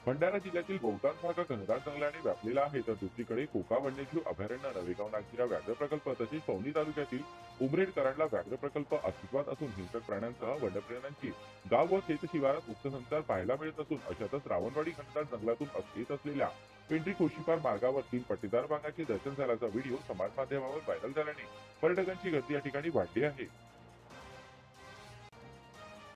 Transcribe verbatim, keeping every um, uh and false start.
भंडारा जिल्ह्यातील बहुतांश भाग घनदाट जंगलाने व्यापलेला आहे, तर दुसरीकडे कोका वन्यजीव अभयारण्य, नवेगाव नागझिरा व्याघ्र प्रकल्प तसेच पवनी तालुक्यातील उमरेड कराडला व्याघ्र प्रकल्प अस्तित्वात असून हिंसक प्राण्यांसह वन्यप्राण्यांची गाव व शेत शिवारात मुक्त संचार पाहायला मिळत असून अशातच रावणवाडी घनदाट जंगलातून येत असलेल्या पिंपरी खुर्शीपार मार्गावर तीन पट्टीदार वाघाचे दर्शन झाल्याचा व्हिडिओ समाज माध्यमावर व्हायरल झाल्याने पर्यटकांची गर्दी या ठिकाणी वाढली आहे।